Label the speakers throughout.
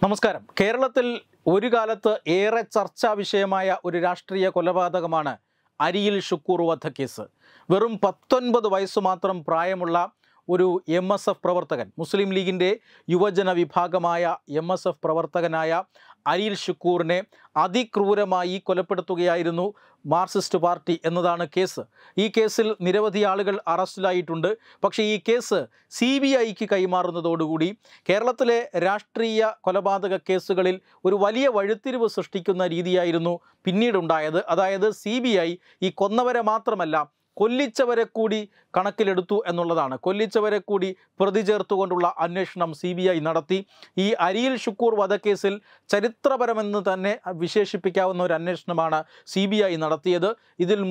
Speaker 1: നമസ്കാരം. കേരളത്തിൽ ഒരു കാലത്ത് ഏറെ ചർച്ചാ വിഷയമായ ഒരു രാഷ്ട്രീയ കൊലപാതകമാണ് അരിയിൽ ഷുക്കൂർ വധക്കേസ്. വെറും 19 വയസ്സ് മാത്രം പ്രായമുള്ള ഒരു MSF പ്രവർത്തകൻ, മുസ്ലിം ലീഗിൻ്റെ യുവജന വിഭാഗമായ MSF പ്രവർത്തകനായ അരിയിൽ ഷുക്കൂറിനെ അതിക്രൂരമായി കൊലപ്പെടുത്തുകയായിരുന്നു മാർക്സിസ്റ്റ് പാർട്ടി എന്നതാണ് കേസ്. ഈ കേസിൽ നിരവധി ആളുകൾ അറസ്റ്റിലായിട്ടുണ്ട്. പക്ഷേ ഈ കേസ് CBIക്ക് കൈമാറുന്നതോടുകൂടി കേരളത്തിലെ രാഷ്ട്രീയ കൊലപാതക കേസുകളിൽ ഒരു വലിയ വഴിത്തിരിവ് സൃഷ്ടിക്കുന്ന രീതിയായിരുന്നു പിന്നീടുണ്ടായത്. അതായത് CBI ഈ കൊന്നവരെ മാത്രമല്ല, കൊല്ലിച്ചവരെ കൂടി കണക്കിലെടുത്തു എന്നുള്ളതാണ്. കൊല്ലിച്ചവരെ കൂടി പ്രതി ചേർത്തുകൊണ്ടുള്ള അന്വേഷണം CBI നടത്തി. ഈ അരിയിൽ ഷുക്കൂർ വധക്കേസിൽ ചരിത്രപരമെന്ന് തന്നെ വിശേഷിപ്പിക്കാവുന്ന ഒരു അന്വേഷണമാണ് CBI നടത്തിയത്. ഇതിൽ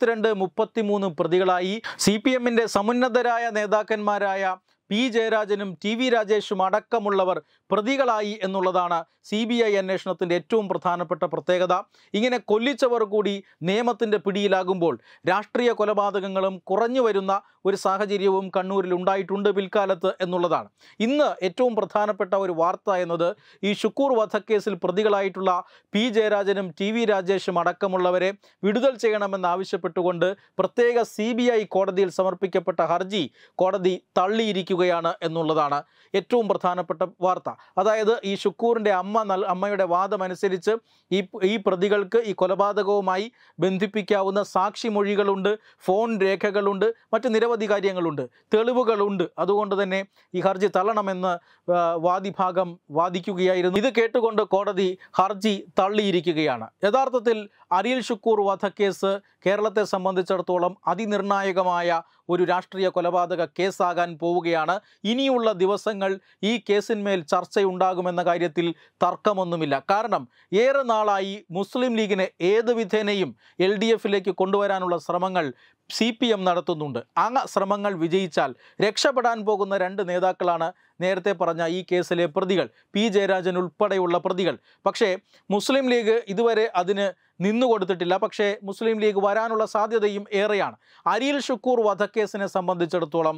Speaker 1: 33 പ്രതികളായി CPMൻ്റെ സമുന്നതരായ നേതാക്കന്മാരായ P. ജയരാജനും TV രാജേഷും അടക്കമുള്ളവർ പ്രതികളായി എന്നുള്ളതാണ് CBI അന്വേഷണത്തിൻ്റെ ഏറ്റവും പ്രധാനപ്പെട്ട പ്രത്യേകത. ഇങ്ങനെ കൊല്ലിച്ചവർ കൂടി നിയമത്തിൻ്റെ പിടിയിലാകുമ്പോൾ രാഷ്ട്രീയ കൊലപാതകങ്ങളും കുറഞ്ഞു വരുന്ന ഒരു സാഹചര്യവും കണ്ണൂരിൽ ഉണ്ടായിട്ടുണ്ട് പിൽക്കാലത്ത് എന്നുള്ളതാണ്. ഇന്ന് ഏറ്റവും പ്രധാനപ്പെട്ട ഒരു വാർത്ത എന്നത് ഈ ഷുക്കൂർ വധക്കേസിൽ പ്രതികളായിട്ടുള്ള P. ജയരാജനും TV രാജേഷും അടക്കമുള്ളവരെ വിടുതൽ ചെയ്യണമെന്നാവശ്യപ്പെട്ടുകൊണ്ട് പ്രത്യേക CBI കോടതിയിൽ സമർപ്പിക്കപ്പെട്ട ഹർജി കോടതി തള്ളിയിരിക്കുകയാണ് എന്നുള്ളതാണ് ഏറ്റവും പ്രധാനപ്പെട്ട വാർത്ത. അതായത് ഈ ഷുക്കൂറിൻ്റെ അമ്മയുടെ വാദമനുസരിച്ച് ഈ പ്രതികൾക്ക് ഈ കൊലപാതകവുമായി ബന്ധിപ്പിക്കാവുന്ന സാക്ഷിമൊഴികളുണ്ട്, ഫോൺ രേഖകളുണ്ട്, മറ്റ് നിരവധി കാര്യങ്ങളുണ്ട്, തെളിവുകളുണ്ട്. അതുകൊണ്ട് തന്നെ ഈ ഹർജി തള്ളണമെന്ന് വാദിഭാഗം വാദിക്കുകയായിരുന്നു. ഇത് കേട്ടുകൊണ്ട് കോടതി ഹർജി തള്ളിയിരിക്കുകയാണ്. യഥാർത്ഥത്തിൽ അരിയിൽ ഷുക്കൂർ വധക്കേസ് കേരളത്തെ സംബന്ധിച്ചിടത്തോളം അതിനിർണായകമായ ഒരു രാഷ്ട്രീയ കൊലപാതക കേസാകാൻ പോവുകയാണ്. ഇനിയുള്ള ദിവസങ്ങൾ ഈ കേസിന്മേൽ ചർച്ചയുണ്ടാകുമെന്ന കാര്യത്തിൽ തർക്കമൊന്നുമില്ല. കാരണം ഏറെ നാളായി മുസ്ലിം ലീഗിനെ ഏത് വിധേനയും LDFിലേക്ക് കൊണ്ടുവരാനുള്ള ശ്രമങ്ങൾ CPM നടത്തുന്നുണ്ട്. ആ ശ്രമങ്ങൾ വിജയിച്ചാൽ രക്ഷപ്പെടാൻ പോകുന്ന 2 നേതാക്കളാണ് നേരത്തെ പറഞ്ഞ ഈ കേസിലെ പ്രതികൾ, P. ജയരാജൻ ഉൾപ്പെടെയുള്ള പ്രതികൾ. പക്ഷേ മുസ്ലിം ലീഗ് ഇതുവരെ അതിന് നിന്നുകൊടുത്തിട്ടില്ല. പക്ഷേ മുസ്ലിം ലീഗ് വരാനുള്ള സാധ്യതയും ഏറെയാണ്. അരിയിൽ ഷുക്കൂർ വധക്കേസിനെ സംബന്ധിച്ചിടത്തോളം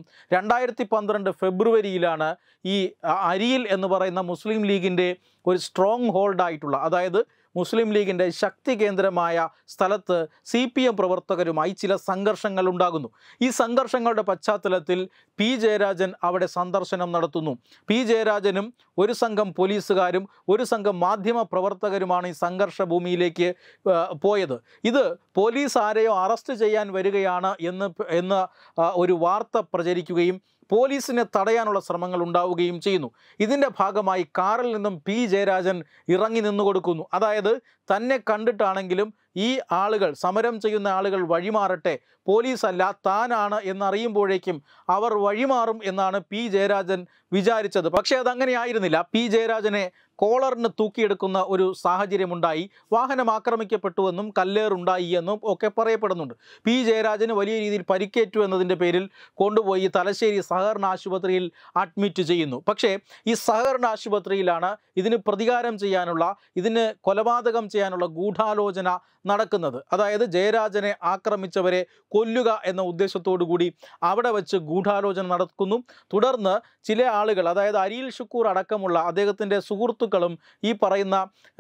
Speaker 1: 2012 ഫെബ്രുവരിയിലാണ് ഈ അരിയിൽ എന്ന് പറയുന്ന മുസ്ലിം ലീഗിൻ്റെ ഒരു സ്ട്രോങ് ഹോൾഡായിട്ടുള്ള, അതായത് മുസ്ലിം ലീഗിൻ്റെ ശക്തി കേന്ദ്രമായ സ്ഥലത്ത് CPM പ്രവർത്തകരുമായി ചില സംഘർഷങ്ങൾ ഉണ്ടാകുന്നു. ഈ സംഘർഷങ്ങളുടെ പശ്ചാത്തലത്തിൽ P. ജയരാജൻ അവിടെ സന്ദർശനം നടത്തുന്നു. P. ജയരാജനും ഒരു സംഘം പോലീസുകാരും ഒരു സംഘം മാധ്യമ പ്രവർത്തകരുമാണ് ഈ സംഘർഷ ഭൂമിയിലേക്ക് പോയത്. ഇത് പോലീസ് ആരെയോ അറസ്റ്റ് ചെയ്യാൻ വരികയാണ് എന്ന് ഒരു വാർത്ത പ്രചരിക്കുകയും പോലീസിനെ തടയാനുള്ള ശ്രമങ്ങൾ ഉണ്ടാവുകയും ചെയ്യുന്നു. ഇതിൻ്റെ ഭാഗമായി കാറിൽ നിന്നും P. ജയരാജൻ ഇറങ്ങി നിന്നു കൊടുക്കുന്നു. അതായത് തന്നെ കണ്ടിട്ടാണെങ്കിലും ഈ ആളുകൾ, സമരം ചെയ്യുന്ന ആളുകൾ വഴിമാറട്ടെ, പോലീസല്ല താനാണ് എന്നറിയുമ്പോഴേക്കും അവർ വഴിമാറും എന്നാണ് P. ജയരാജൻ വിചാരിച്ചത്. പക്ഷേ അതങ്ങനെ ആയിരുന്നില്ല. P. ജയരാജനെ കോളറിന് തൂക്കിയെടുക്കുന്ന ഒരു സാഹചര്യമുണ്ടായി. വാഹനം ആക്രമിക്കപ്പെട്ടുവെന്നും കല്ലേറുണ്ടായി എന്നും ഒക്കെ പറയപ്പെടുന്നുണ്ട്. P. ജയരാജന് വലിയ രീതിയിൽ പരിക്കേറ്റു എന്നതിൻ്റെ പേരിൽ കൊണ്ടുപോയി തലശ്ശേരി സഹകരണ ആശുപത്രിയിൽ അഡ്മിറ്റ് ചെയ്യുന്നു. പക്ഷേ ഈ സഹകരണ ആശുപത്രിയിലാണ് ഇതിന് പ്രതികാരം ചെയ്യാനുള്ള, ഇതിന് കൊലപാതകം ചെയ്യാനുള്ള ഗൂഢാലോചന നടക്കുന്നത്. അതായത് ജയരാജനെ ആക്രമിച്ചവരെ കൊല്ലുക എന്ന ഉദ്ദേശത്തോടു കൂടി അവിടെ വെച്ച് ഗൂഢാലോചന നടക്കുന്നു. തുടർന്ന് ചില ആളുകൾ, അതായത് അരിയിൽ ഷുക്കൂർ അടക്കമുള്ള അദ്ദേഹത്തിൻ്റെ സുഹൃത്തുക്കളും ഈ പറയുന്ന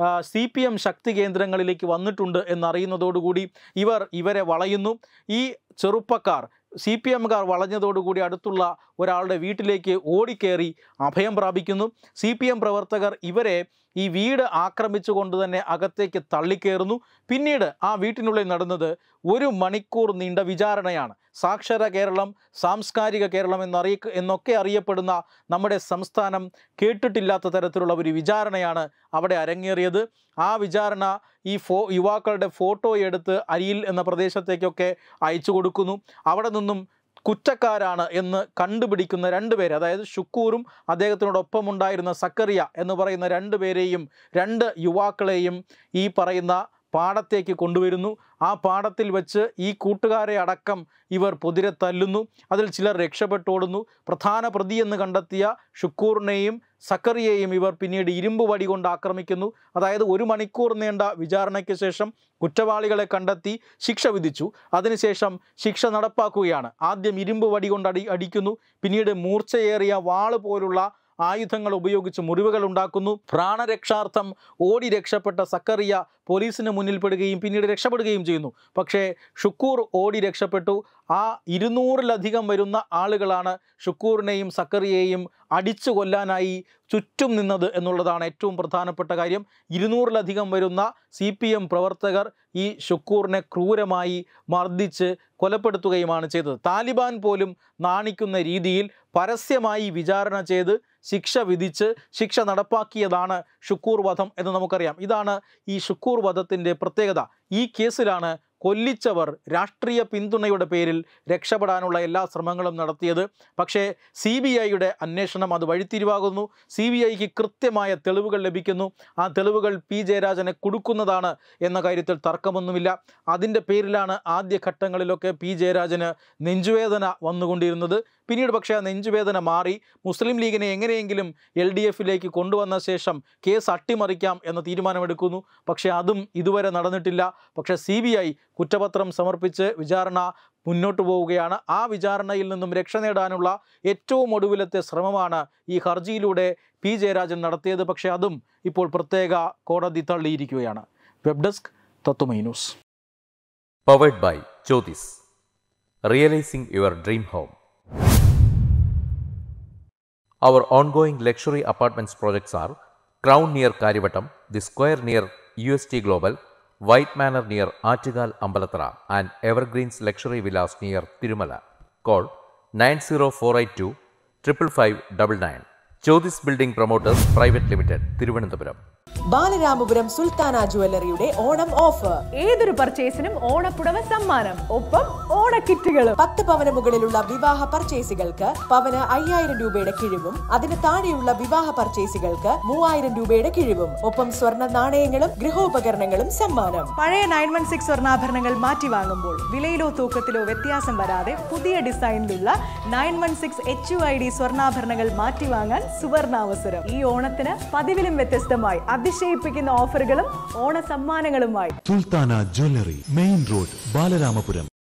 Speaker 1: CPM ശക്തി കേന്ദ്രങ്ങളിലേക്ക് വന്നിട്ടുണ്ട് എന്നറിയുന്നതോടുകൂടി ഇവരെ വളയുന്നു. ഈ ചെറുപ്പക്കാർ CPMകാർ വളഞ്ഞതോടുകൂടി അടുത്തുള്ള ഒരാളുടെ വീട്ടിലേക്ക് ഓടിക്കേറി അഭയം പ്രാപിക്കുന്നു. CPM പ്രവർത്തകർ ഇവരെ ഈ വീട് ആക്രമിച്ചുകൊണ്ട് തന്നെ അകത്തേക്ക് തള്ളിക്കയറുന്നു. പിന്നീട് ആ വീട്ടിനുള്ളിൽ നടന്നത് 1 മണിക്കൂർ നീണ്ട വിചാരണയാണ്. സാക്ഷര കേരളം, സാംസ്കാരിക കേരളം എന്നൊക്കെ അറിയപ്പെടുന്ന നമ്മുടെ സംസ്ഥാനം കേട്ടിട്ടില്ലാത്ത തരത്തിലുള്ള ഒരു വിചാരണയാണ് അവിടെ അരങ്ങേറിയത്. ആ വിചാരണ ഈ യുവാക്കളുടെ ഫോട്ടോ എടുത്ത് അരിയിൽ എന്ന പ്രദേശത്തേക്കൊക്കെ അയച്ചു കൊടുക്കുന്നു. അവിടെ നിന്നും കുറ്റക്കാരാണ് എന്ന് കണ്ടുപിടിക്കുന്ന 2 പേര്, അതായത് ഷുക്കൂറും അദ്ദേഹത്തിനോടൊപ്പമുണ്ടായിരുന്ന സക്കറിയ എന്ന് പറയുന്ന 2 പേരെയും 2 യുവാക്കളെയും ഈ പറയുന്ന പാടത്തേക്ക് കൊണ്ടുവരുന്നു. ആ പാടത്തിൽ വെച്ച് ഈ കൂട്ടുകാരെ അടക്കം ഇവർ പൊതിരെ തല്ലുന്നു. അതിൽ ചിലർ രക്ഷപ്പെട്ടോടുന്നു. പ്രധാന പ്രതിയെന്ന് കണ്ടെത്തിയ ഷുക്കൂറിനെയും സക്കറിയെയും ഇവർ പിന്നീട് ഇരുമ്പ് വടി കൊണ്ട് ആക്രമിക്കുന്നു. അതായത് 1 മണിക്കൂർ നീണ്ട വിചാരണയ്ക്ക് ശേഷം കുറ്റവാളികളെ കണ്ടെത്തി ശിക്ഷ വിധിച്ചു. അതിനുശേഷം ശിക്ഷ നടപ്പാക്കുകയാണ്. ആദ്യം ഇരുമ്പ് വടി കൊണ്ട് അടിക്കുന്നു. പിന്നീട് മൂർച്ചയേറിയ വാള് പോലുള്ള ആയുധങ്ങൾ ഉപയോഗിച്ച് മുറിവുകൾ ഉണ്ടാക്കുന്നു. പ്രാണരക്ഷാർത്ഥം ഓടി രക്ഷപ്പെട്ട സക്കറിയ പോലീസിന് മുന്നിൽപ്പെടുകയും പിന്നീട് രക്ഷപ്പെടുകയും ചെയ്യുന്നു. പക്ഷേ ഷുക്കൂർ ഓടി രക്ഷപ്പെട്ടു. ആ 200-ലധികം വരുന്ന ആളുകളാണ് ഷുക്കൂറിനെയും സക്കറിയെയും അടിച്ചു കൊല്ലാനായി ചുറ്റും നിന്നത് എന്നുള്ളതാണ് ഏറ്റവും പ്രധാനപ്പെട്ട കാര്യം. 200-ലധികം വരുന്ന CPM പ്രവർത്തകർ ഈ ഷുക്കൂറിനെ ക്രൂരമായി മർദ്ദിച്ച് കൊലപ്പെടുത്തുകയുമാണ് ചെയ്തത്. താലിബാൻ പോലും നാണിക്കുന്ന രീതിയിൽ പരസ്യമായി വിചാരണ ചെയ്ത് ശിക്ഷ വിധിച്ച് ശിക്ഷ നടപ്പാക്കിയതാണ് ഷുക്കൂർ വധം എന്ന് നമുക്കറിയാം. ഇതാണ് ഈ ഷുക്കൂർ വധത്തിൻ്റെ പ്രത്യേകത. ഈ കേസിലാണ് കൊല്ലിച്ചവർ രാഷ്ട്രീയ പിന്തുണയുടെ പേരിൽ രക്ഷപ്പെടാനുള്ള എല്ലാ ശ്രമങ്ങളും നടത്തിയത്. പക്ഷേ CBIയുടെ അന്വേഷണം അത് വഴിത്തിരിവാകുന്നു. CBIക്ക് കൃത്യമായ തെളിവുകൾ ലഭിക്കുന്നു. ആ തെളിവുകൾ P. ജയരാജനെ കൊടുക്കുന്നതാണ് എന്ന കാര്യത്തിൽ തർക്കമൊന്നുമില്ല. അതിൻ്റെ പേരിലാണ് ആദ്യഘട്ടങ്ങളിലൊക്കെ P. ജയരാജന് നെഞ്ചുവേദന വന്നുകൊണ്ടിരുന്നത്. പിന്നീട് പക്ഷേ ആ നെഞ്ചുവേദന മാറി മുസ്ലിം ലീഗിനെ എങ്ങനെയെങ്കിലും LDFിലേക്ക് കൊണ്ടുവന്ന ശേഷം കേസ് അട്ടിമറിക്കാം എന്ന തീരുമാനമെടുക്കുന്നു. പക്ഷേ അതും ഇതുവരെ നടന്നിട്ടില്ല. പക്ഷേ CBI കുറ്റപത്രം സമർപ്പിച്ച് വിചാരണ മുന്നോട്ട് പോവുകയാണ്. ആ വിചാരണയിൽ നിന്നും രക്ഷ നേടാനുള്ള ഏറ്റവും ഒടുവിലത്തെ ശ്രമമാണ് ഈ ഹർജിയിലൂടെ P. ജയരാജൻ നടത്തിയത്. പക്ഷേ അതും ഇപ്പോൾ പ്രത്യേക കോടതി തള്ളിയിരിക്കുകയാണ്. Web desk Tatwamayi news.
Speaker 2: Powered by Jyothis, realising your dream home. Our ongoing luxury apartments projects are Crown near Karivattam, The Square near UST Global, White Manor near Aattugal Ambalathara, and Evergreens Luxury Villas near Tirumala. Call 90482 55599. Jyotis Building Promoters Private Limited, Thiruvananthapuram.
Speaker 3: Balaramapuram Sulthana ജുവല്ലറിയുടെ Onam offer.
Speaker 4: ഏതൊരു പർച്ചേസിനും ഓണപ്പുടവ സമ്മാനം, ഒപ്പം ഓണക്കിറ്റുകളും.
Speaker 3: 10 പവന് മുകളിലുള്ള വിവാഹ പർച്ചേസുകൾക്ക് പവന് 5000 രൂപയുടെ കിഴിവും അതിന് താഴെയുള്ള വിവാഹ പർച്ചേസുകൾക്ക് 3000 രൂപയുടെ കിഴിവും, ഒപ്പം സ്വർണ്ണ നാണയങ്ങളും ഗൃഹോപകരണങ്ങളും സമ്മാനം.
Speaker 4: പഴയ 916 സ്വർണ്ണാഭരണങ്ങൾ മാറ്റി വാങ്ങുമ്പോൾ വിലയിലോ തൂക്കത്തിലോ വ്യത്യാസം വരാതെ പുതിയ ഡിസൈനിലുള്ള 916 HUID സ്വർണ്ണാഭരണങ്ങൾ മാറ്റി വാങ്ങാൻ സുവർണാവസരം. ഈ ഓണത്തിന് പതിവിലും വ്യത്യസ്തമായി അതിശയിപ്പിക്കുന്ന ഓഫറുകളും ഓണ സമ്മാനങ്ങളുമായി
Speaker 5: Sulthana jewellery, main road, Balaramapuram.